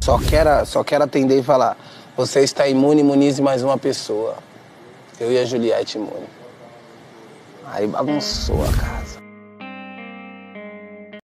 Só quero atender e falar, você está imune, imunize mais uma pessoa. Eu e a Juliette imune. Aí bagunçou a casa.